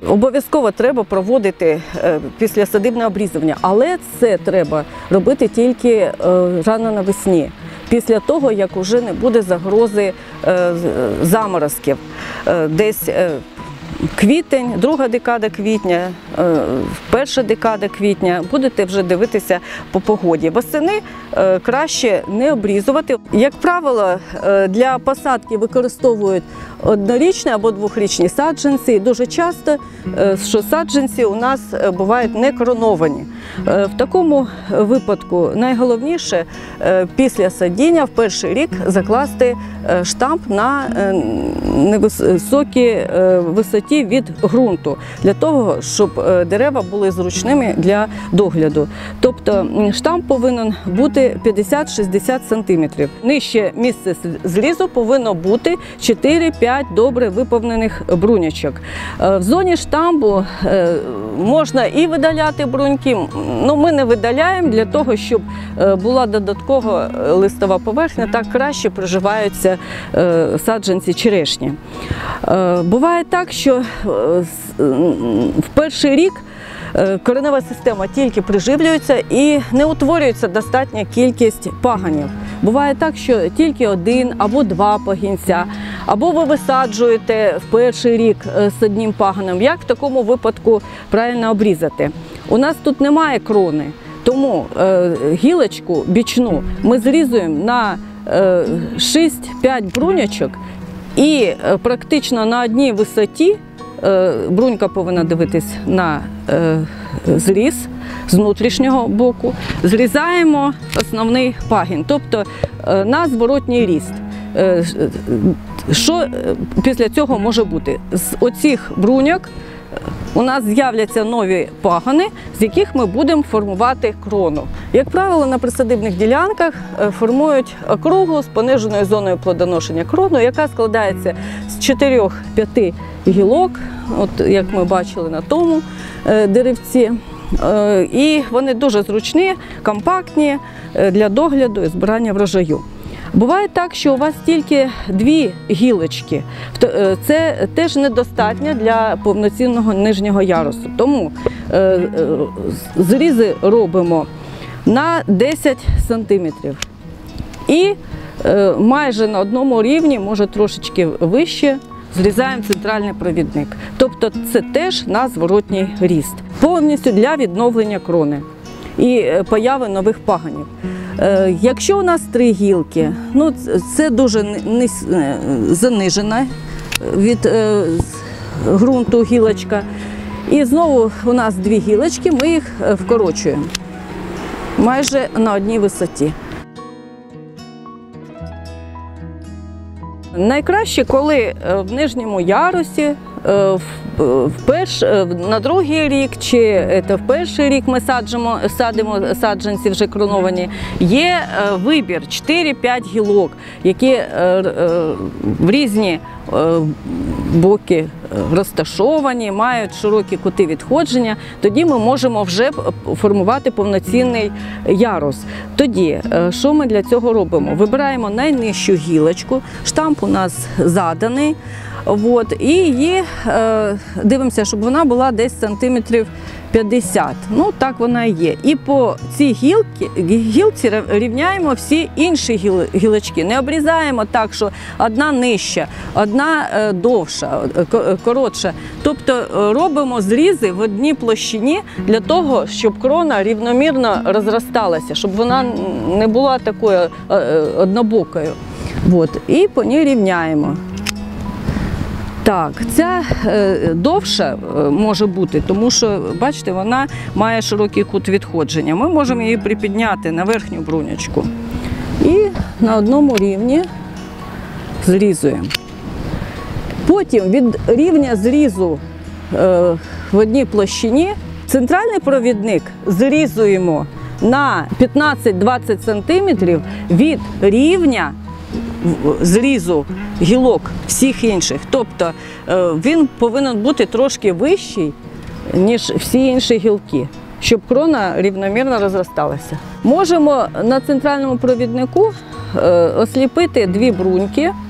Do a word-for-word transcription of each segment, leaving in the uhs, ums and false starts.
Обов'язково треба проводити післясадибне обрізування, але це треба робити тільки рано навесні, після того, як вже не буде загрози заморозків. Десь квітень, друга декада квітня, перша декада квітня, будете вже дивитися по погоді. Восени краще не обрізувати. Як правило, для посадки використовують однорічні або двохрічні саджанці. Дуже часто, що саджанці у нас бувають не короновані. В такому випадку найголовніше після садіння в перший рік закласти штамп на невисокій висоті від ґрунту, для того, щоб дерева були зручними для догляду. Тобто штамп повинен бути п'ятдесят-шістдесят сантиметрів. Нижче місце зрізу повинно бути чотири-п'ять добре виповнених брунячок. В зоні штампу можна і видаляти бруньки, але ми не видаляємо для того, щоб була додаткова листова поверхня, так краще приживаються саджанці черешні. Буває так, що в перший рік коренева система тільки приживлюється і не утворюється достатня кількість пагонів. Буває так, що тільки один або два пагінця, або ви висаджуєте в перший рік з одним пагоном. Як в такому випадку правильно обрізати? У нас тут немає крони, тому гілочку бічну ми зрізуємо на шість-п'ять брунячок і практично на одній висоті. Брунька повинна дивитись на зріз з внутрішнього боку. Зрізаємо основний пагін, тобто на зворотній ріст. Що після цього може бути? З оцих бруньок у нас з'являться нові пагони, з яких ми будемо формувати крону. Як правило, на присадибних ділянках формують округлу з пониженою зоною плодоношення крону, яка складається з чотирьох-п'яти гілок, от як ми бачили на тому деревці. І вони дуже зручні, компактні для догляду і збирання врожаю. Буває так, що у вас тільки дві гілочки. Це теж недостатньо для повноцінного нижнього ярусу. Тому зрізи робимо на десять сантиметрів. І майже на одному рівні, може трошечки вище, зрізаємо центральний провідник. Тобто це теж на зворотній ріст. Повністю для відновлення крони і появи нових пагонів. Якщо у нас три гілки, ну це дуже низ, занижена від ґрунту гілочка. І знову у нас дві гілочки, ми їх вкорочуємо майже на одній висоті. Найкраще, коли в нижньому ярусі, в перш, на другий рік чи в перший рік ми саджимо, садимо саджанці вже кроновані, є вибір чотири-п'ять гілок, які в різні боки розташовані, мають широкі кути відходження, тоді ми можемо вже формувати повноцінний ярус. Тоді, що ми для цього робимо? Вибираємо найнижчу гілочку, штамп у нас заданий, от, і її е, дивимося, щоб вона була десь сантиметрів п'ятдесят. Ну, так вона і є. І по цій гілці, гілці рівняємо всі інші гіл, гілочки. Не обрізаємо так, що одна нижча, одна е, довша, е, коротша. Тобто робимо зрізи в одній площині для того, щоб крона рівномірно розросталася, щоб вона не була такою е, однобокою. От. І по ній рівняємо. Так, ця е, довша е, може бути, тому що, бачите, вона має широкий кут відходження. Ми можемо її припідняти на верхню брунячку. І на одному рівні зрізуємо. Потім від рівня зрізу е, в одній площині центральний провідник зрізуємо на п'ятнадцять-двадцять сантиметрів від рівня зрізу гілок всіх інших. Тобто він повинен бути трошки вищий, ніж всі інші гілки, щоб крона рівномірно розросталася. Можемо на центральному провіднику осліпити дві бруньки,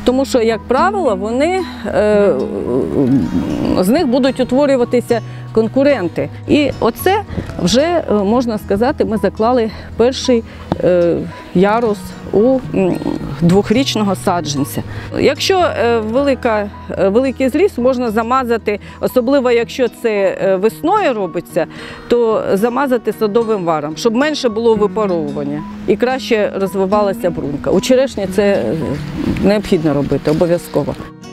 Тому що, як правило, вони, е, з них будуть утворюватися конкуренти. І оце вже, е, можна сказати, ми заклали перший е, ярус у двохрічного саджанця. Якщо е, велика, е, великий зріст, можна замазати, особливо якщо це е, весною робиться, то замазати садовим варом, щоб менше було випаровування і краще розвивалася брунька. У черешні це необхідно робити, обов'язково.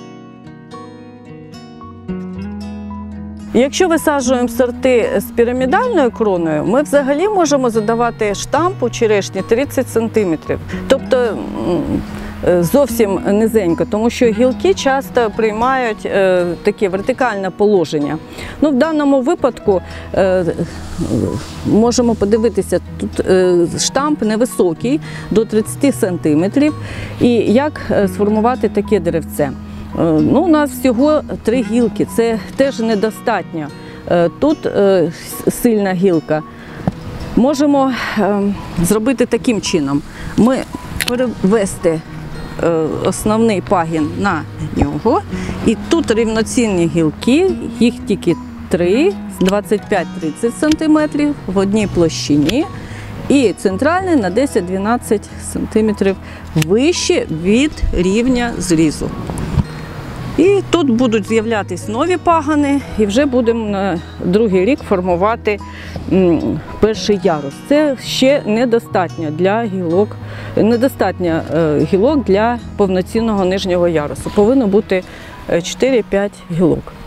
Якщо висаджуємо сорти з пірамідальною кроною, ми взагалі можемо задавати штамп у черешні тридцять сантиметрів. Тобто зовсім низенько, тому що гілки часто приймають е, таке вертикальне положення. Ну, в даному випадку е, можемо подивитися, тут е, штамп невисокий, до тридцяти сантиметрів. І як сформувати таке деревце? Ну, у нас всього три гілки, це теж недостатньо. Тут сильна гілка. Можемо зробити таким чином. Ми перевести основний пагін на нього. І тут рівноцінні гілки, їх тільки три, двадцять п'ять - тридцять сантиметрів в одній площині. І центральний на десять-дванадцять сантиметрів вище від рівня зрізу. І тут будуть з'являтися нові пагани, і вже будемо на другий рік формувати перший ярус. Це ще недостатньо для гілок, недостатньо гілок для повноцінного нижнього ярусу. Повинно бути чотири-п'ять гілок.